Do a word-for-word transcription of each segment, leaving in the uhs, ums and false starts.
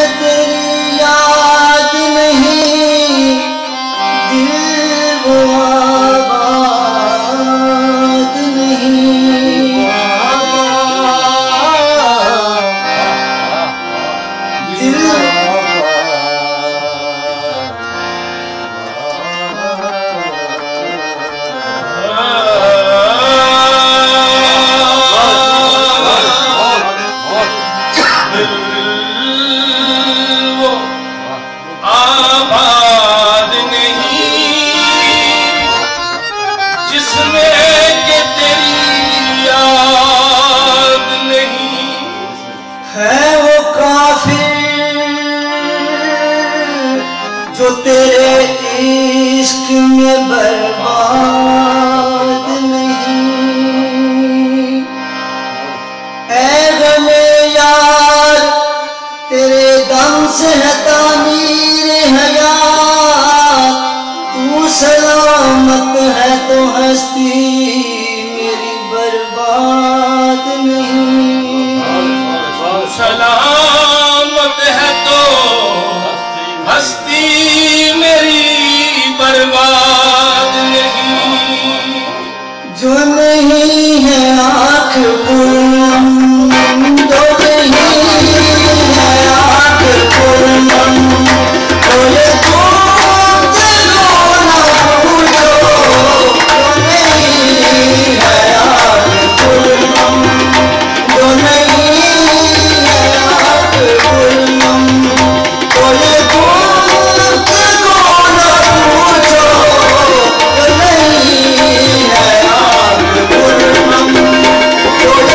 तेरी याद नहीं, दिल वो आबाद नहीं। दिल जो तेरे इश्क में बर्बाद नहीं। ऐ गमे यार तेरे दम से है तामीर हयात, तू सलामत है तो हस्ती मेरी बर्बाद नहीं। सलामत है तो हस्ती मेरी बर्बाद नहीं। जो नहीं है आँख पूर्णम, जो नहीं है आँख पूर्णम, तो ये तुम दिलो ना पूछो। जो नहीं है आँख पूर्णम, जो नहीं है आँख पूर्णम, तो ये You're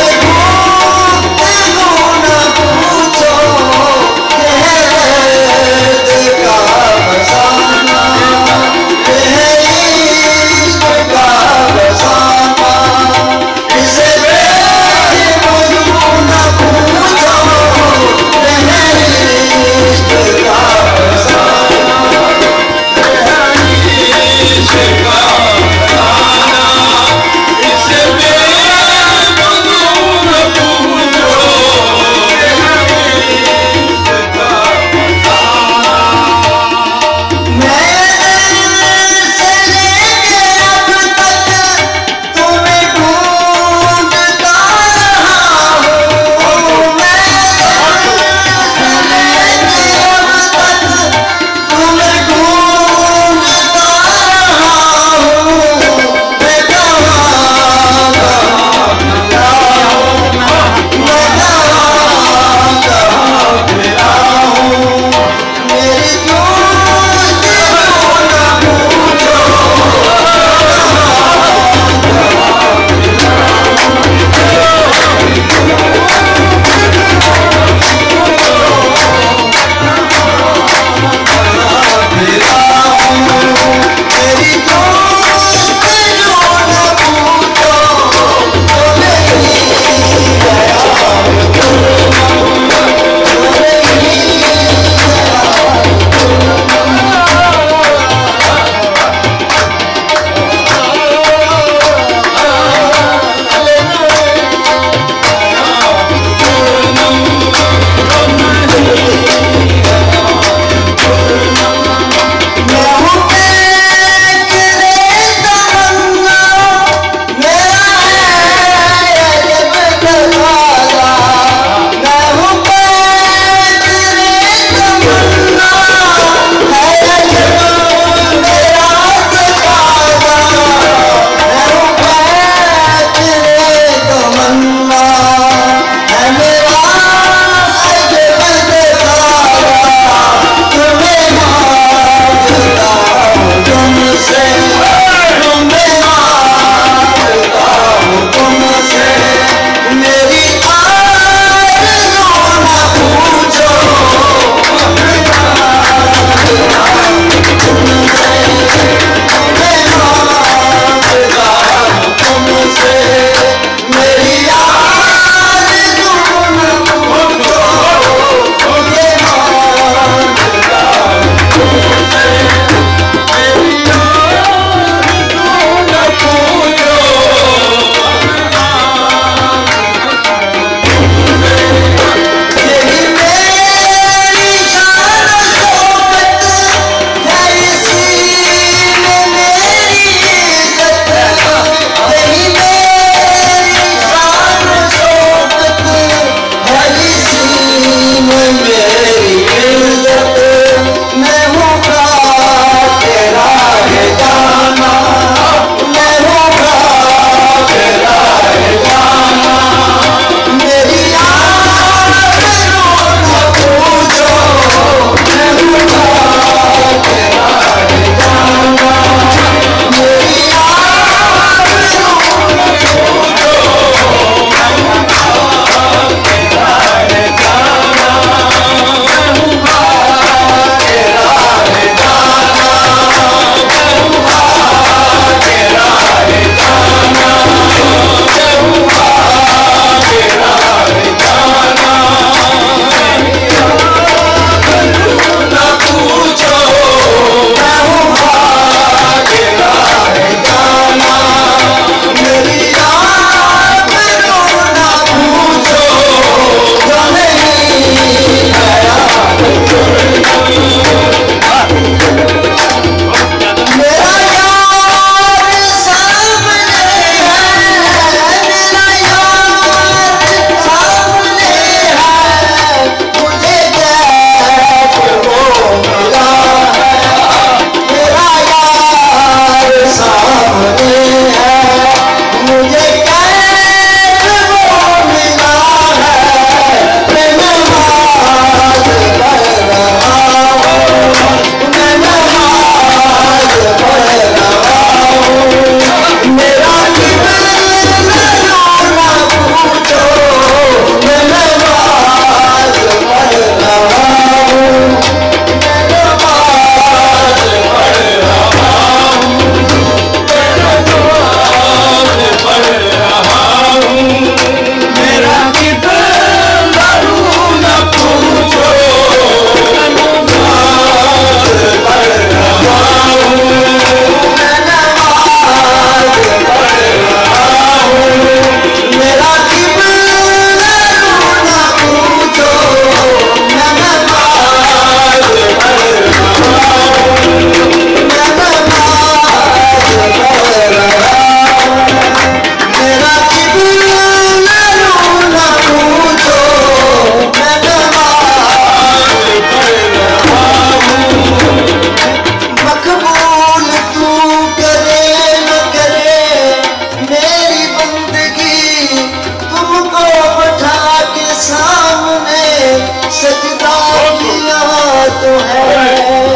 सजदा किया तो है।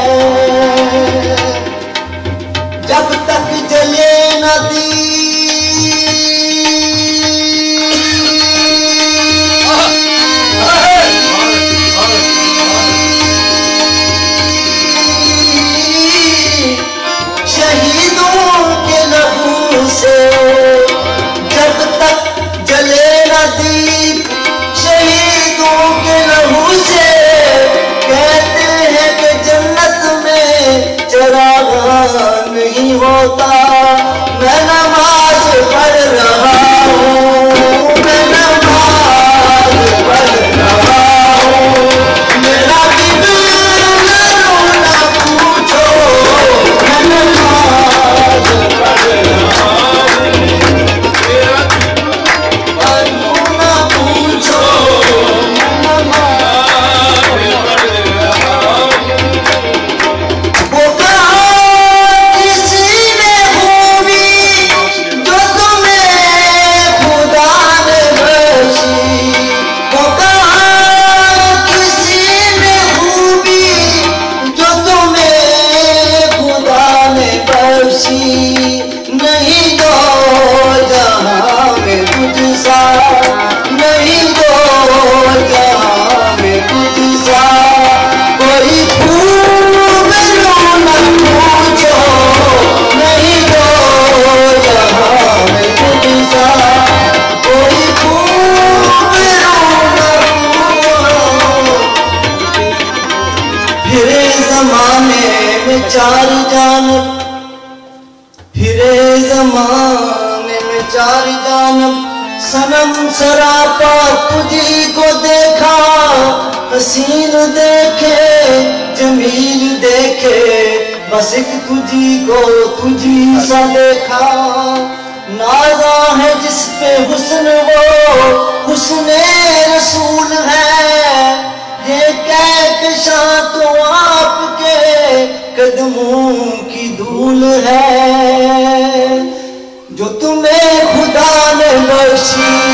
जब तक जले न दी शहीदों के लहू से, जब तक जले न दीप शहीदों के लहू से, कहते हैं कि जन्नत में चराग नहीं होता। मैं नमाज पढ़ रहा हूँ, मैं नमाज पढ़ रहा हूँ, मेरा दिल न पूछो, मैं नमाज पढ़ रहा हूँ, मेरा न पूछो, मैं नमाज पढ़ रहा हूँ। वो कहा किसी ने खूबी जो तुम्हें खुदा ने बख्शी, वो कहा किसी ने खूबी जो तुम्हें खुदा ने बख्शी, नहीं दो जहां में कुछ सा, नहीं दो जहां में कुछ सा, कोई खूब रो न पूछो, नहीं दो जहां में कुछ सा, कोई खूब रो न पूछो। फिरे जमाने में चार जानब, फिरे जमाने में चार जानब, सनम सरापा तुझी को देखा, हसीन देखे जमील देखे, बस एक तुझी को तुझी सा देखा। नाजा है जिस पे हुस्न वो हुस्ने रसूल है, ये कहकशां तो आपके कदमों की धूल है, जो तुम्हें खुदा ने बख्शी